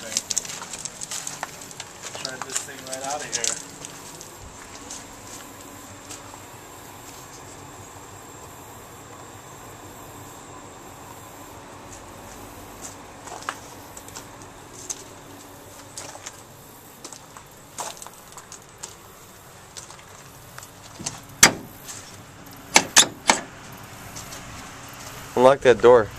thing. Shred this thing right out of here. Unlock that door.